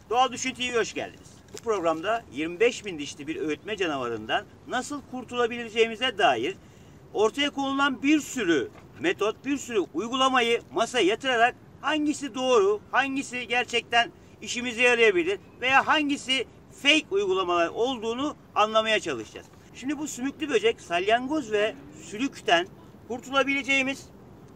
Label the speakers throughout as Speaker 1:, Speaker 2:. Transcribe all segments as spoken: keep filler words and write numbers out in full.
Speaker 1: Doğal Düşün T V'ye hoş geldiniz. Bu programda yirmi beş bin dişli bir öğütme canavarından nasıl kurtulabileceğimize dair ortaya konulan bir sürü metot, bir sürü uygulamayı masaya yatırarak hangisi doğru, hangisi gerçekten işimize yarayabilir veya hangisi fake uygulamalar olduğunu anlamaya çalışacağız. Şimdi bu sümüklü böcek, salyangoz ve sülükten kurtulabileceğimiz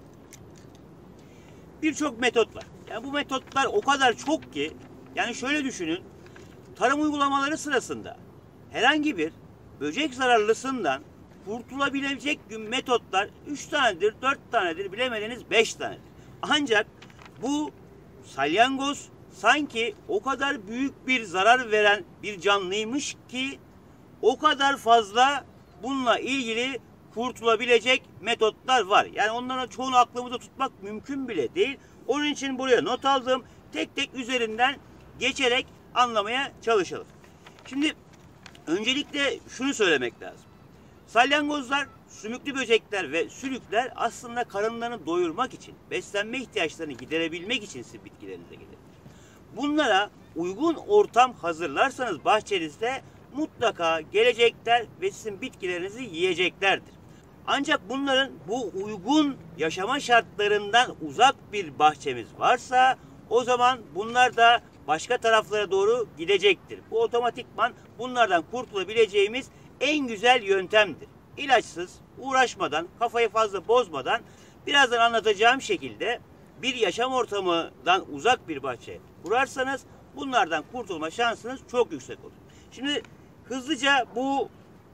Speaker 1: birçok metot var. Yani bu metotlar o kadar çok ki, yani şöyle düşünün, tarım uygulamaları sırasında herhangi bir böcek zararlısından kurtulabilecek metotlar üç tanedir, dört tanedir, bilemediniz beş tanedir. Ancak bu salyangoz sanki o kadar büyük bir zarar veren bir canlıymış ki o kadar fazla bununla ilgili kurtulabilecek metotlar var. Yani onların çoğunu aklımızda tutmak mümkün bile değil. Onun için buraya not aldım. Tek tek üzerinden geçerek anlamaya çalışalım. Şimdi öncelikle şunu söylemek lazım. Salyangozlar, sümüklü böcekler ve sülükler aslında karınlarını doyurmak için, beslenme ihtiyaçlarını giderebilmek için sizin bitkilerinize gelir. Bunlara uygun ortam hazırlarsanız bahçenizde mutlaka gelecekler ve sizin bitkilerinizi yiyeceklerdir. Ancak bunların bu uygun yaşama şartlarından uzak bir bahçemiz varsa o zaman bunlar da başka taraflara doğru gidecektir. Bu otomatikman bunlardan kurtulabileceğimiz en güzel yöntemdir. İlaçsız, uğraşmadan, kafayı fazla bozmadan birazdan anlatacağım şekilde bir yaşam ortamından uzak bir bahçe kurarsanız bunlardan kurtulma şansınız çok yüksek olur. Şimdi hızlıca bu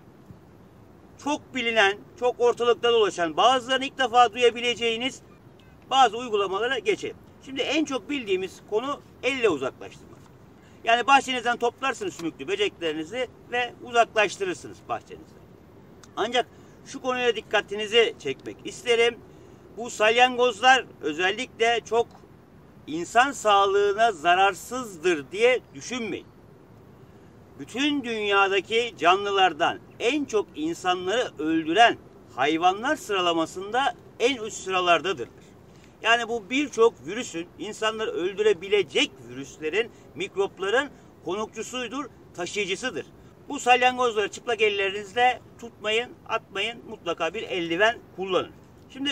Speaker 1: çok bilinen, çok ortalıkta dolaşan, bazılarını ilk defa duyabileceğiniz bazı uygulamalara geçelim. Şimdi en çok bildiğimiz konu elle uzaklaştırmak. Yani bahçenizden toplarsınız sümüklü böceklerinizi ve uzaklaştırırsınız bahçenizden. Ancak şu konuya dikkatinizi çekmek isterim. Bu salyangozlar özellikle çok insan sağlığına zararsızdır diye düşünmeyin. Bütün dünyadaki canlılardan en çok insanları öldüren hayvanlar sıralamasında en üst sıralardadırlar. Yani bu birçok virüsün, insanları öldürebilecek virüslerin, mikropların konukçusuydur, taşıyıcısıdır. Bu salyangozları çıplak ellerinizle tutmayın, atmayın, mutlaka bir eldiven kullanın. Şimdi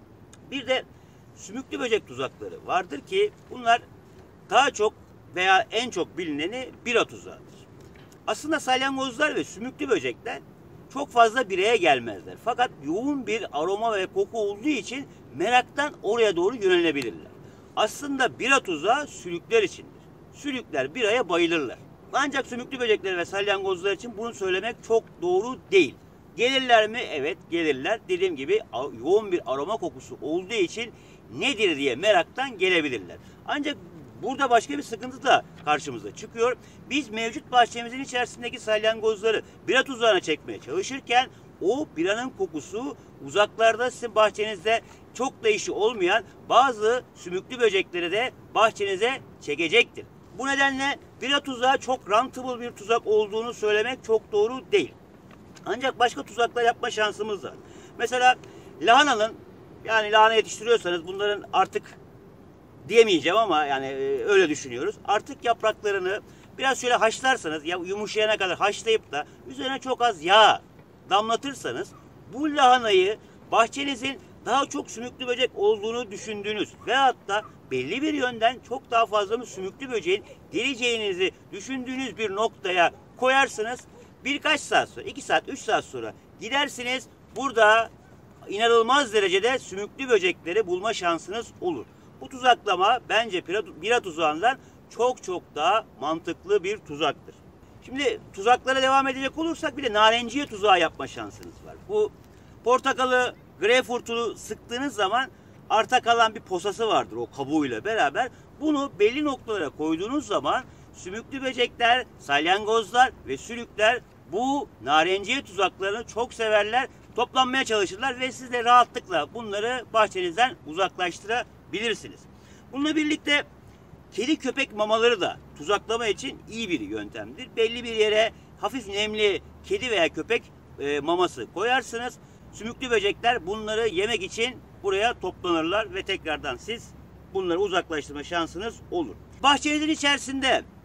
Speaker 1: bir de sümüklü böcek tuzakları vardır ki bunlar daha çok veya en çok bilineni bira tuzağıdır. Aslında salyangozlar ve sümüklü böcekler çok fazla bireye gelmezler. Fakat yoğun bir aroma ve koku olduğu için meraktan oraya doğru yönelebilirler. Aslında bira tuzağı sülükler içindir. Sülükler biraya bayılırlar. Ancak sümüklü böcekler ve salyangozlar için bunu söylemek çok doğru değil. Gelirler mi? Evet gelirler. Dediğim gibi yoğun bir aroma kokusu olduğu için nedir diye meraktan gelebilirler. Ancak burada başka bir sıkıntı da karşımıza çıkıyor. Biz mevcut bahçemizin içerisindeki salyangozları bira tuzağına çekmeye çalışırken o biranın kokusu uzaklarda sizin bahçenizde çok da işi olmayan bazı sümüklü böcekleri de bahçenize çekecektir. Bu nedenle bira tuzağı çok rentable bir tuzak olduğunu söylemek çok doğru değil. Ancak başka tuzaklar yapma şansımız var. Mesela lahananın, yani lahana yetiştiriyorsanız bunların artık diyemeyeceğim ama yani öyle düşünüyoruz. Artık yapraklarını biraz şöyle haşlarsanız, ya yumuşayana kadar haşlayıp da üzerine çok az yağ damlatırsanız bu lahanayı bahçenizin daha çok sümüklü böcek olduğunu düşündüğünüz veyahut da belli bir yönden çok daha fazla sümüklü böceğin geleceğinizi düşündüğünüz bir noktaya koyarsınız. Birkaç saat sonra, iki saat, üç saat sonra gidersiniz. Burada inanılmaz derecede sümüklü böcekleri bulma şansınız olur. Bu tuzaklama bence bira tuzağından çok çok daha mantıklı bir tuzaktır. Şimdi tuzaklara devam edecek olursak bir de narenciye tuzağı yapma şansınız var. Bu portakalı, greyfurtu sıktığınız zaman arta kalan bir posası vardır o kabuğuyla beraber. Bunu belli noktalara koyduğunuz zaman sümüklü böcekler, salyangozlar ve sülükler bu narenciye tuzaklarını çok severler. Toplanmaya çalışırlar ve siz de rahatlıkla bunları bahçenizden uzaklaştırabilirsiniz. Bununla birlikte kedi köpek mamaları da tuzaklama için iyi bir yöntemdir. Belli bir yere hafif nemli kedi veya köpek e, maması koyarsınız. Sümüklü böcekler bunları yemek için buraya toplanırlar ve tekrardan siz bunları uzaklaştırma şansınız olur. Bahçenizin içerisinde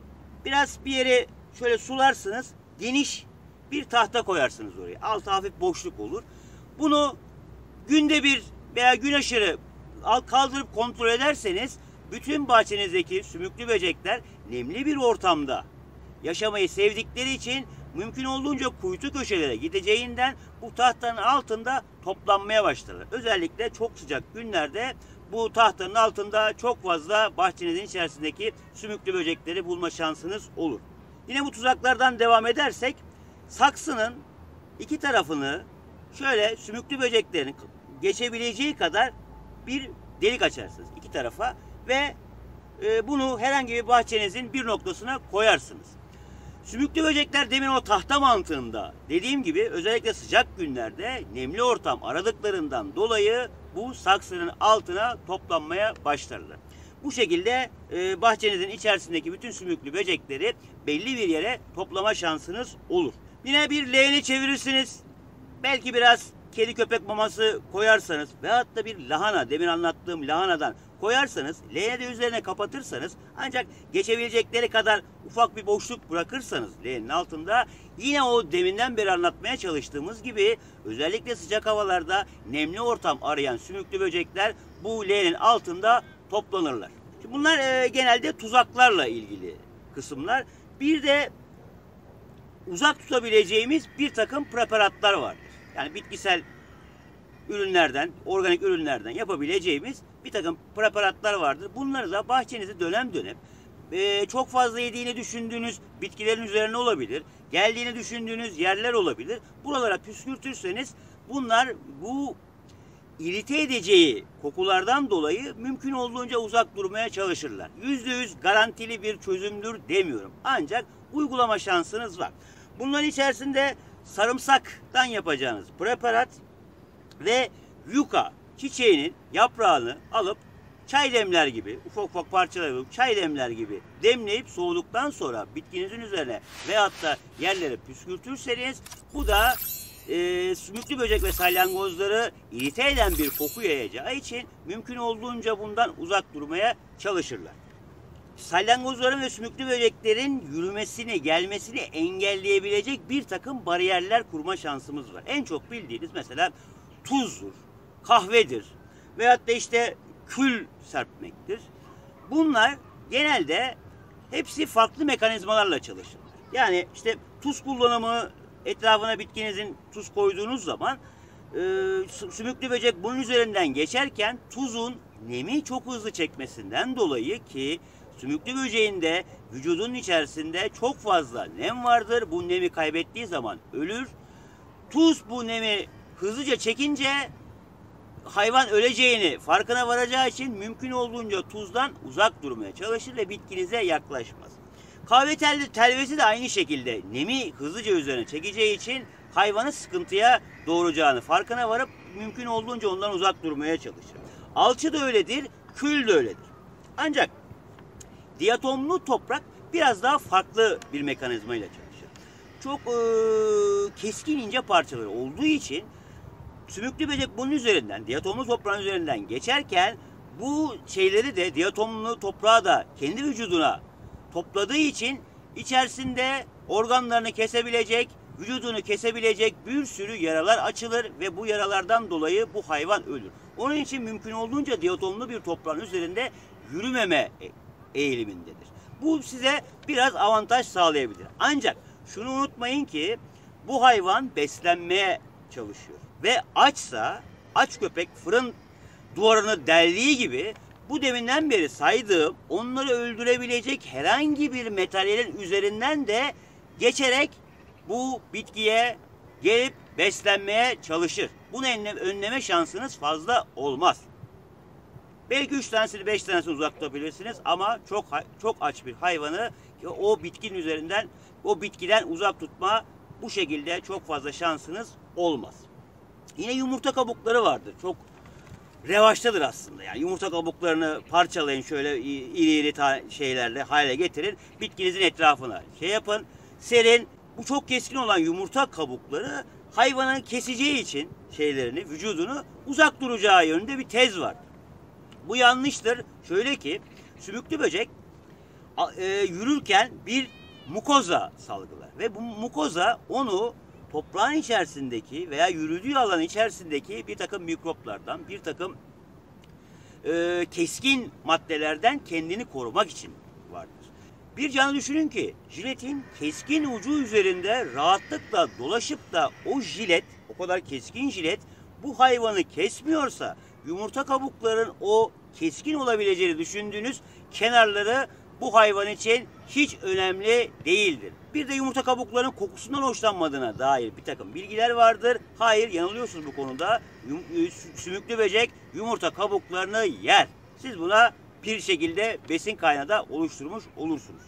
Speaker 1: biraz bir yere şöyle sularsınız. Geniş bir tahta koyarsınız oraya. Altı hafif boşluk olur. Bunu günde bir veya gün aşırı kaldırıp kontrol ederseniz bütün bahçenizdeki sümüklü böcekler nemli bir ortamda yaşamayı sevdikleri için mümkün olduğunca kuytu köşelere gideceğinden bu tahtanın altında toplanmaya başlarlar. Özellikle çok sıcak günlerde bu tahtanın altında çok fazla bahçenizin içerisindeki sümüklü böcekleri bulma şansınız olur. Yine bu tuzaklardan devam edersek saksının iki tarafını şöyle sümüklü böceklerin geçebileceği kadar bir delik açarsınız iki tarafa ve e, bunu herhangi bir bahçenizin bir noktasına koyarsınız. Sümüklü böcekler demin o tahta mantığında dediğim gibi özellikle sıcak günlerde nemli ortam aradıklarından dolayı bu saksının altına toplanmaya başlarlar. Bu şekilde e, bahçenizin içerisindeki bütün sümüklü böcekleri belli bir yere toplama şansınız olur. Yine bir leğeni çevirirsiniz. Belki biraz kedi köpek maması koyarsanız veyahut da bir lahana, demin anlattığım lahanadan koyarsanız, leğeni de üzerine kapatırsanız ancak geçebilecekleri kadar ufak bir boşluk bırakırsanız leğenin altında yine o deminden beri anlatmaya çalıştığımız gibi özellikle sıcak havalarda nemli ortam arayan sümüklü böcekler bu leğenin altında toplanırlar. Şimdi bunlar e, genelde tuzaklarla ilgili kısımlar. Bir de uzak tutabileceğimiz bir takım preparatlar vardır. Yani bitkisel ürünlerden, organik ürünlerden yapabileceğimiz bir takım preparatlar vardır. Bunları da bahçenizi dönem dönem e, çok fazla yediğini düşündüğünüz bitkilerin üzerine olabilir, geldiğini düşündüğünüz yerler olabilir. Buralara püskürtürseniz bunlar bu irite edeceği kokulardan dolayı mümkün olduğunca uzak durmaya çalışırlar. yüzde yüz garantili bir çözümdür demiyorum. Ancak uygulama şansınız var. Bunların içerisinde sarımsaktan yapacağınız preparat ve yuka çiçeğinin yaprağını alıp çay demler gibi, ufak ufak parçalar alıp çay demler gibi demleyip soğuduktan sonra bitkinizin üzerine veyahut da yerlere püskürtürseniz bu da e, sümüklü böcek ve salyangozları irite eden bir koku yayacağı için mümkün olduğunca bundan uzak durmaya çalışırlar. Salyangozların ve sümüklü böceklerin yürümesini, gelmesini engelleyebilecek bir takım bariyerler kurma şansımız var. En çok bildiğiniz mesela tuzdur, kahvedir veyahut da işte kül serpmektir. Bunlar genelde hepsi farklı mekanizmalarla çalışır. Yani işte tuz kullanımı, etrafına bitkinizin tuz koyduğunuz zaman e, sümüklü böcek bunun üzerinden geçerken tuzun nemi çok hızlı çekmesinden dolayı ki sümüklü böceğin de vücudunun içerisinde çok fazla nem vardır. Bu nemi kaybettiği zaman ölür. Tuz bu nemi hızlıca çekince hayvan öleceğini farkına varacağı için mümkün olduğunca tuzdan uzak durmaya çalışır ve bitkinize yaklaşmaz. Kahve tel, telvesi de aynı şekilde nemi hızlıca üzerine çekeceği için hayvanı sıkıntıya doğuracağını farkına varıp mümkün olduğunca ondan uzak durmaya çalışır. Alçı da öyledir, kül de öyledir. Ancak diatomlu toprak biraz daha farklı bir mekanizmayla çalışır. Çok e, keskin ince parçaları olduğu için sümüklü böcek bunun üzerinden, diatomlu toprağın üzerinden geçerken bu şeyleri de diatomlu toprağı da kendi vücuduna topladığı için içerisinde organlarını kesebilecek, vücudunu kesebilecek bir sürü yaralar açılır ve bu yaralardan dolayı bu hayvan ölür. Onun için mümkün olduğunca diatomlu bir toprağın üzerinde yürümeme eğilimindedir. Bu size biraz avantaj sağlayabilir. Ancak şunu unutmayın ki bu hayvan beslenmeye çalışıyor. Ve açsa, aç köpek fırın duvarını deldiği gibi bu deminden beri saydığım onları öldürebilecek herhangi bir metallerin üzerinden de geçerek bu bitkiye gelip beslenmeye çalışır. Bunu önleme şansınız fazla olmaz. Belki üç tanesini beş tanesini uzak tutabilirsiniz ama çok çok aç bir hayvanı o bitkinin üzerinden o bitkiden uzak tutma bu şekilde çok fazla şansınız olmaz. Yine yumurta kabukları vardır. Çok revaçtadır aslında. Yani yumurta kabuklarını parçalayın şöyle iri iri şeylerle hale getirin. Bitkinizin etrafına şey yapın. Serin. Bu çok keskin olan yumurta kabukları hayvanın keseceği için şeylerini, vücudunu uzak duracağı yönünde bir tez var. Bu yanlıştır. Şöyle ki sümüklü böcek e, yürürken bir mukoza salgılar. Ve bu mukoza onu toprağın içerisindeki veya yürüdüğü alan içerisindeki bir takım mikroplardan, bir takım e, keskin maddelerden kendini korumak için vardır. Bir canlı düşünün ki jiletin keskin ucu üzerinde rahatlıkla dolaşıp da o jilet, o kadar keskin jilet bu hayvanı kesmiyorsa yumurta kabukların o keskin olabileceğini düşündüğünüz kenarları bu hayvan için hiç önemli değildir. Bir de yumurta kabuklarının kokusundan hoşlanmadığına dair bir takım bilgiler vardır. Hayır, yanılıyorsunuz bu konuda. Sümüklü böcek yumurta kabuklarını yer. Siz buna bir şekilde besin kaynağı da oluşturmuş olursunuz.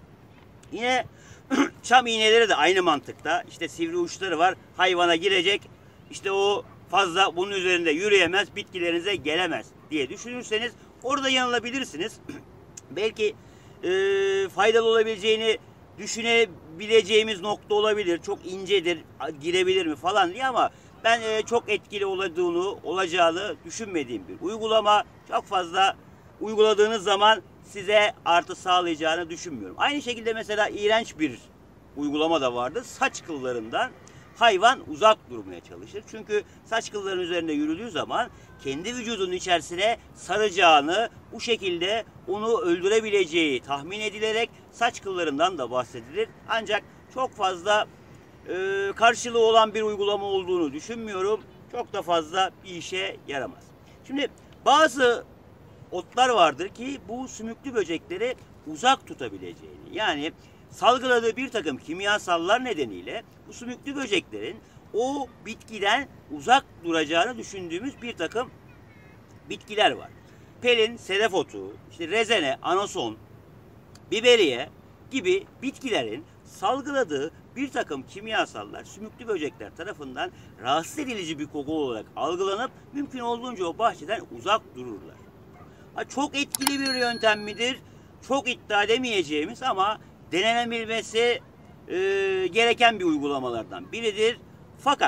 Speaker 1: Yine çam iğneleri de aynı mantıkta. İşte sivri uçları var. Hayvana girecek. İşte o fazla bunun üzerinde yürüyemez, bitkilerinize gelemez diye düşünürseniz orada yanılabilirsiniz. Belki e, faydalı olabileceğini düşünebileceğimiz nokta olabilir. Çok incedir, girebilir mi falan diye ama ben e, çok etkili olduğunu, olacağını düşünmediğim bir uygulama. Çok fazla uyguladığınız zaman size artı sağlayacağını düşünmüyorum. Aynı şekilde mesela iğrenç bir uygulama da vardır. Saç kıllarından hayvan uzak durmaya çalışır. Çünkü saç kılların üzerinde yürüdüğü zaman kendi vücudunun içerisine saracağını, bu şekilde onu öldürebileceği tahmin edilerek saç kıllarından da bahsedilir. Ancak çok fazla e, karşılığı olan bir uygulama olduğunu düşünmüyorum. Çok da fazla bir işe yaramaz. Şimdi bazı otlar vardır ki bu sümüklü böcekleri uzak tutabileceğini, yani salgıladığı bir takım kimyasallar nedeniyle bu sümüklü böceklerin o bitkiden uzak duracağını düşündüğümüz bir takım bitkiler var. Pelin, sedef otu, işte rezene, anason, biberiye gibi bitkilerin salgıladığı bir takım kimyasallar sümüklü böcekler tarafından rahatsız edici bir koku olarak algılanıp mümkün olduğunca o bahçeden uzak dururlar. Ha, çok etkili bir yöntem midir? Çok iddia edemeyeceğimiz ama denenebilmesi e, gereken bir uygulamalardan biridir. Fakat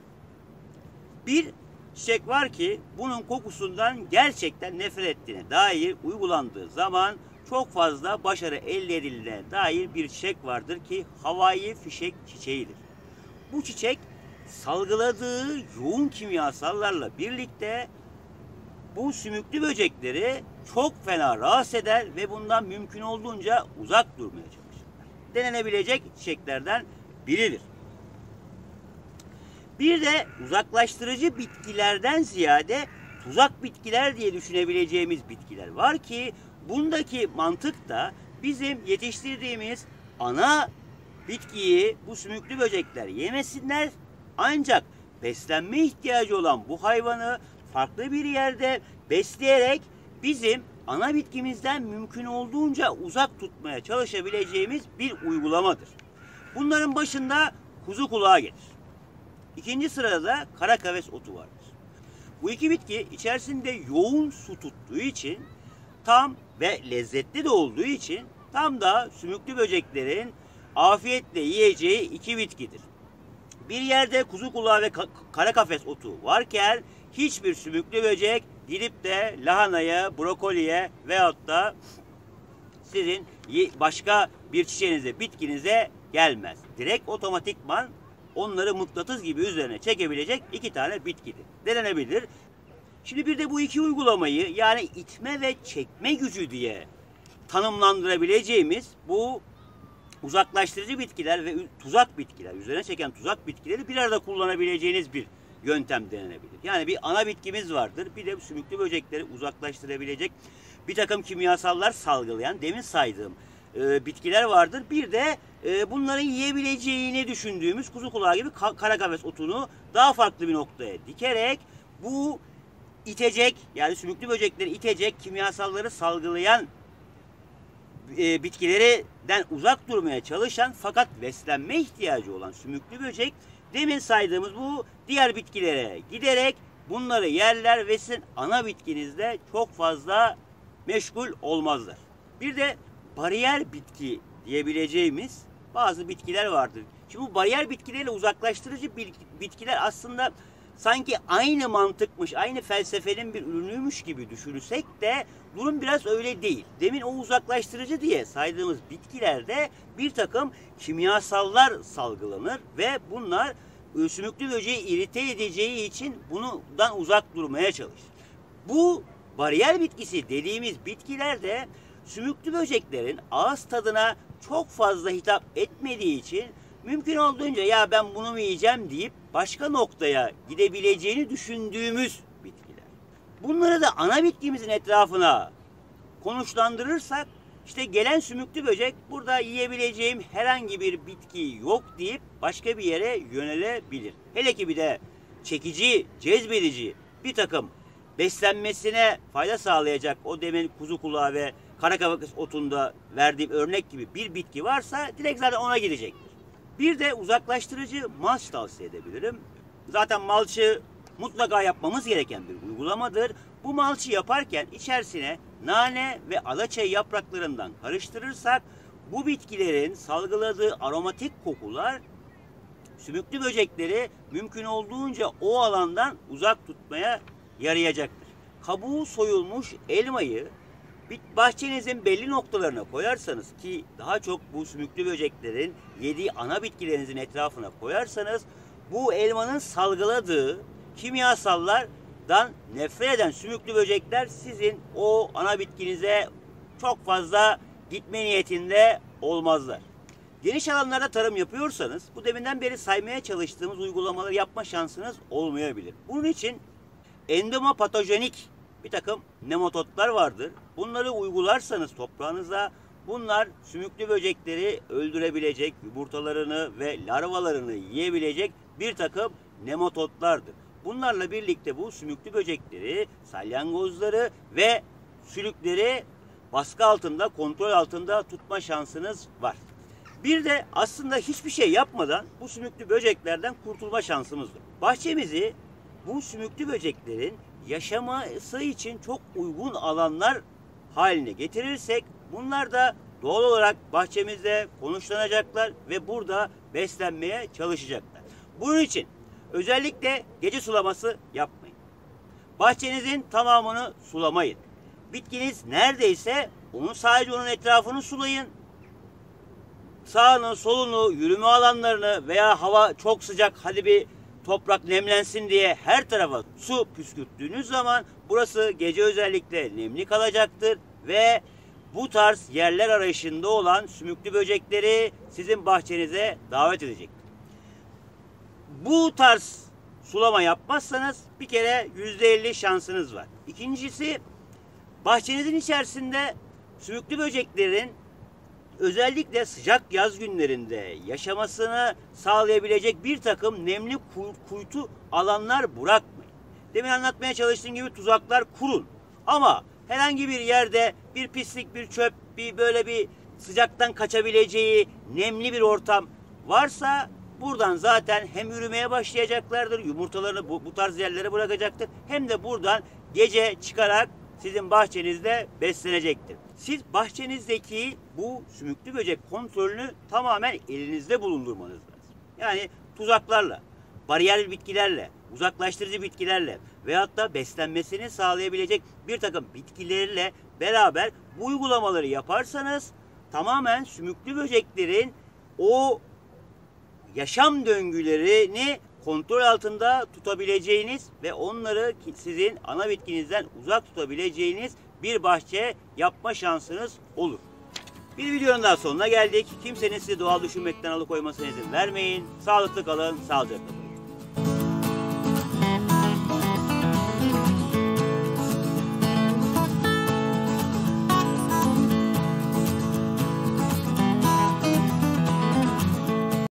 Speaker 1: bir çiçek var ki bunun kokusundan gerçekten nefret ettiğine dair uygulandığı zaman çok fazla başarı elde edildiğine dair bir çiçek vardır ki havai fişek çiçeğidir. Bu çiçek salgıladığı yoğun kimyasallarla birlikte bu sümüklü böcekleri çok fena rahatsız eder ve bundan mümkün olduğunca uzak durmaya çalışırlar. Denenebilecek çiçeklerden biridir. Bir de uzaklaştırıcı bitkilerden ziyade tuzak bitkiler diye düşünebileceğimiz bitkiler var ki bundaki mantık da bizim yetiştirdiğimiz ana bitkiyi bu sümüklü böcekler yemesinler, ancak beslenme ihtiyacı olan bu hayvanı farklı bir yerde besleyerek bizim ana bitkimizden mümkün olduğunca uzak tutmaya çalışabileceğimiz bir uygulamadır. Bunların başında kuzu kulağı gelir. İkinci sırada da kara kaves otu vardır. Bu iki bitki içerisinde yoğun su tuttuğu için tam ve lezzetli de olduğu için tam da sümüklü böceklerin afiyetle yiyeceği iki bitkidir. Bir yerde kuzu kulağı ve kara kafes otu varken hiçbir sümüklü böcek gidip de lahanaya, brokoliye veyahut da sizin başka bir çiçeğinize, bitkinize gelmez. Direkt otomatikman onları mıknatıs gibi üzerine çekebilecek iki tane bitkidir. Denenebilir. Şimdi bir de bu iki uygulamayı, yani itme ve çekme gücü diye tanımlandırabileceğimiz bu uzaklaştırıcı bitkiler ve tuzak bitkiler, üzerine çeken tuzak bitkileri bir arada kullanabileceğiniz bir yöntem denenebilir. Yani bir ana bitkimiz vardır, bir de sümüklü böcekleri uzaklaştırabilecek bir takım kimyasallar salgılayan, demin saydığım e, bitkiler vardır. Bir de e, bunların yiyebileceğini düşündüğümüz kuzu kulağı gibi ka kara kaves otunu daha farklı bir noktaya dikerek bu itecek, yani sümüklü böcekleri itecek kimyasalları salgılayan e, bitkilerden uzak durmaya çalışan fakat beslenme ihtiyacı olan sümüklü böcek demin saydığımız bu diğer bitkilere giderek bunları yerler ve sizin ana bitkinizde çok fazla meşgul olmazlar. Bir de bariyer bitki diyebileceğimiz bazı bitkiler vardır. Şimdi bu bariyer bitkileriyle uzaklaştırıcı bitkiler aslında sanki aynı mantıkmış, aynı felsefenin bir ürünüymüş gibi düşünürsek de durum biraz öyle değil. Demin o uzaklaştırıcı diye saydığımız bitkilerde bir takım kimyasallar salgılanır ve bunlar sümüklü böceği irite edeceği için bundan uzak durmaya çalışır. Bu bariyer bitkisi dediğimiz bitkilerde sümüklü böceklerin ağız tadına çok fazla hitap etmediği için mümkün olduğunca ya ben bunu mu yiyeceğim deyip başka noktaya gidebileceğini düşündüğümüz bitkiler. Bunları da ana bitkimizin etrafına konuşlandırırsak işte gelen sümüklü böcek burada yiyebileceğim herhangi bir bitki yok deyip başka bir yere yönelebilir. Hele ki bir de çekici, cezbedici bir takım beslenmesine fayda sağlayacak o demin kuzu kulağı ve karakavakız otunda verdiğim örnek gibi bir bitki varsa direkt zaten ona gidecektir. Bir de uzaklaştırıcı malç tavsiye edebilirim. Zaten malçı mutlaka yapmamız gereken bir uygulamadır. Bu malçı yaparken içerisine nane ve adaçayı yapraklarından karıştırırsak bu bitkilerin salgıladığı aromatik kokular sümüklü böcekleri mümkün olduğunca o alandan uzak tutmaya yarayacaktır. Kabuğu soyulmuş elmayı bahçenizin belli noktalarına koyarsanız ki daha çok bu sümüklü böceklerin yediği ana bitkilerinizin etrafına koyarsanız bu elmanın salgıladığı kimyasallardan nefret eden sümüklü böcekler sizin o ana bitkinize çok fazla gitme niyetinde olmazlar. Geniş alanlarda tarım yapıyorsanız bu deminden beri saymaya çalıştığımız uygulamaları yapma şansınız olmayabilir. Bunun için endomopatojenik bir takım nematodlar vardır. Bunları uygularsanız toprağınıza bunlar sümüklü böcekleri öldürebilecek, yumurtalarını ve larvalarını yiyebilecek bir takım nematodlardır. Bunlarla birlikte bu sümüklü böcekleri, salyangozları ve sülükleri baskı altında, kontrol altında tutma şansınız var. Bir de aslında hiçbir şey yapmadan bu sümüklü böceklerden kurtulma şansımız var. Bahçemizi bu sümüklü böceklerin yaşaması için çok uygun alanlar haline getirirsek bunlar da doğal olarak bahçemizde konuşlanacaklar ve burada beslenmeye çalışacaklar. Bunun için özellikle gece sulaması yapmayın. Bahçenizin tamamını sulamayın. Bitkiniz neredeyse onun sadece onun etrafını sulayın. Sağını, solunu, yürüme alanlarını veya hava çok sıcak hadi bir toprak nemlensin diye her tarafa su püskürttüğünüz zaman burası gece özellikle nemli kalacaktır ve bu tarz yerler arayışında olan sümüklü böcekleri sizin bahçenize davet edecektir. Bu tarz sulama yapmazsanız bir kere yüzde elli şansınız var. İkincisi bahçenizin içerisinde sümüklü böceklerin özellikle sıcak yaz günlerinde yaşamasını sağlayabilecek bir takım nemli kuytu alanlar bırakmayın. Demin anlatmaya çalıştığım gibi tuzaklar kurun. Ama herhangi bir yerde bir pislik, bir çöp, bir böyle bir sıcaktan kaçabileceği nemli bir ortam varsa buradan zaten hem ürümeye başlayacaklardır, yumurtalarını bu, bu tarz yerlere bırakacaktır. Hem de buradan gece çıkarak sizin bahçenizde beslenecektir. Siz bahçenizdeki bu sümüklü böcek kontrolünü tamamen elinizde bulundurmanız lazım. Yani tuzaklarla, bariyer bitkilerle, uzaklaştırıcı bitkilerle veyahut da beslenmesini sağlayabilecek bir takım bitkilerle beraber bu uygulamaları yaparsanız tamamen sümüklü böceklerin o yaşam döngülerini kontrol altında tutabileceğiniz ve onları sizin ana bitkinizden uzak tutabileceğiniz bir bahçe yapma şansınız olur. Bir videonun daha sonuna geldik. Kimsenin sizi doğal düşünmekten alıkoymasına izin vermeyin. Sağlıklı kalın, sağlıcakla kalın.